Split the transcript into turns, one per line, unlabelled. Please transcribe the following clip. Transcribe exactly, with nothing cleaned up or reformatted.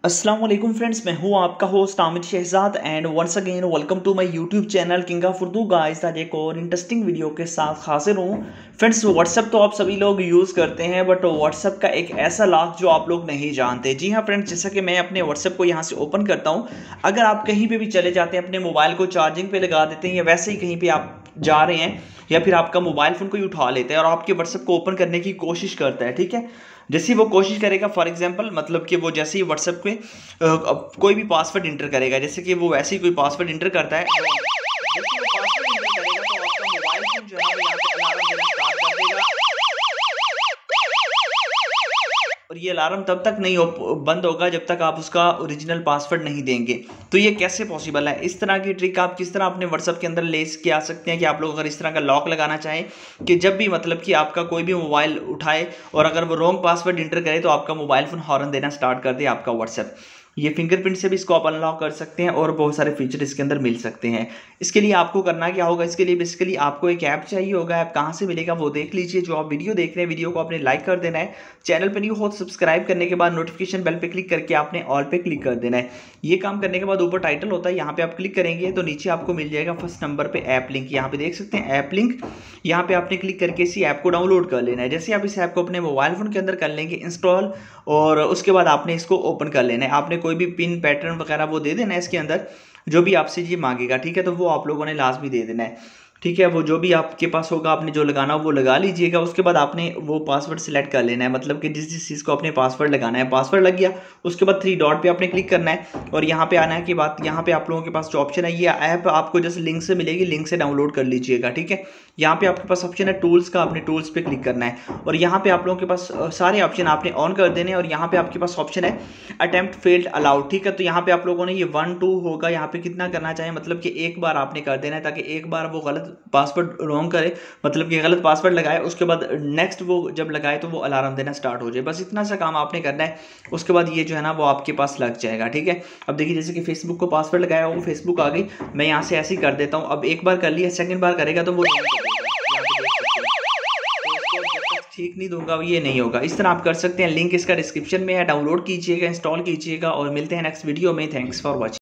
अस्सलाम वालेकुम फ्रेंड्स, मैं हूं आपका host Aamir Shahzad and once again welcome to my YouTube channel king of Urdu. Guys आज एक और इंटरेस्टिंग वीडियो के साथ हाजिर हूं। फ्रेंड्स व्हाट्सएप तो आप सभी लोग यूज़ करते हैं, बट व्हाट्सएप का एक ऐसा लॉक जो आप लोग नहीं जानते। जी हाँ फ्रेंड्स, जैसा कि मैं अपने व्हाट्सएप को यहाँ से ओपन करता हूँ। अगर आप कहीं पर भी चले जाते हैं, अपने मोबाइल को चार्जिंग पर लगा देते हैं या वैसे ही कहीं पर आप जा रहे हैं या फिर आपका मोबाइल फ़ोन को ही उठा लेते हैं और आपके व्हाट्सएप को ओपन करने की कोशिश करता है, ठीक है। जैसे ही वो कोशिश करेगा, फॉर एग्जांपल मतलब कि वो जैसे ही व्हाट्सएप पे कोई भी पासवर्ड इंटर करेगा, जैसे कि वो वैसे ही कोई पासवर्ड इंटर करता है, जैसे ही वो पासवर्ड इंटर करेगा तो आपका मोबाइल फ़ोन जो है वो यहाँ पे अलार्म देना स्टार्ट कर देगा। और ये अलार्म तब तक नहीं हो बंद होगा जब तक आप उसका ओरिजिनल पासवर्ड नहीं देंगे। तो ये कैसे पॉसिबल है? इस तरह की ट्रिक आप किस तरह अपने व्हाट्सएप के अंदर लेस के आ सकते हैं कि आप लोग अगर इस तरह का लॉक लगाना चाहें कि जब भी मतलब कि आपका कोई भी मोबाइल उठाए और अगर वो रॉन्ग पासवर्ड इंटर करे तो आपका मोबाइल फ़ोन हॉर्न देना स्टार्ट कर दे आपका व्हाट्सएप। ये फिंगरप्रिंट से भी इसको आप अनलॉक कर सकते हैं और बहुत सारे फीचर इसके अंदर मिल सकते हैं। इसके लिए आपको करना क्या होगा? इसके लिए बेसिकली आपको एक ऐप चाहिए होगा। ऐप कहाँ से मिलेगा वो देख लीजिए। जो आप वीडियो देख रहे हैं, वीडियो को आपने लाइक कर देना है। चैनल पर न्यू हो तो सब्सक्राइब करने के बाद नोटिफिकेशन बेल पे क्लिक करके आपने ऑल पे क्लिक कर देना है। ये काम करने के बाद ऊपर टाइटल होता है, यहाँ पे आप क्लिक करेंगे तो नीचे आपको मिल जाएगा फर्स्ट नंबर पे ऐप लिंक। यहाँ पे देख सकते हैं ऐप लिंक, यहाँ पे आपने क्लिक करके इसी ऐप को डाउनलोड कर लेना है। जैसे आप इस ऐप को अपने मोबाइल फोन के अंदर कर लेंगे इंस्टॉल, और उसके बाद आपने इसको ओपन कर लेना है। आपने कोई भी पिन पैटर्न वगैरह वो दे देना है इसके अंदर, जो भी आपसे ये मांगेगा, ठीक है। तो वो आप लोगों ने लाजमी दे देना है, ठीक है। वो जो भी आपके पास होगा आपने जो लगाना हो वो लगा लीजिएगा। उसके बाद आपने वो पासवर्ड सिलेक्ट कर लेना है, मतलब कि जिस जिस चीज़ को आपने पासवर्ड लगाना है। पासवर्ड लग गया, उसके बाद थ्री डॉट पे आपने क्लिक करना है और यहाँ पे आना है कि बात यहाँ पे आप लोगों के पास जो ऑप्शन है, ये ऐप आपको जैसे लिंक से मिलेगी, लिंक से डाउनलोड कर लीजिएगा, ठीक है। यहाँ पे आपके पास ऑप्शन है टूल्स का, आपने टूल्स पे क्लिक करना है और यहाँ पे आप लोगों के पास सारे ऑप्शन आपने ऑन कर देने हैं। और यहाँ पे आपके पास ऑप्शन है अटेम्प्ट फेल्ड अलाउड, ठीक है। तो यहाँ पे आप लोगों ने ये वन टू होगा, यहाँ पे कितना करना चाहिए, मतलब कि एक बार आपने कर देना है, ताकि एक बार वो गलत पासवर्ड रॉन्ग करे, मतलब कि गलत पासवर्ड लगाए, उसके बाद नेक्स्ट वो जब लगाए तो वो अलार्म देना स्टार्ट हो जाए। बस इतना सा काम आपने करना है। उसके बाद ये जो है ना वो आपके पास लग जाएगा, ठीक है। अब देखिए जैसे कि फेसबुक को पासवर्ड लगाया वो फेसबुक आ गई। मैं यहाँ से ऐसे ही कर देता हूँ। अब एक बार कर लिया, सेकंड बार करेगा तो वो ठीक नहीं दूंगा, ये नहीं होगा। इस तरह आप कर सकते हैं। लिंक इसका डिस्क्रिप्शन में है, डाउनलोड कीजिएगा, इंस्टॉल कीजिएगा और मिलते हैं नेक्स्ट वीडियो में। Thanks for watching.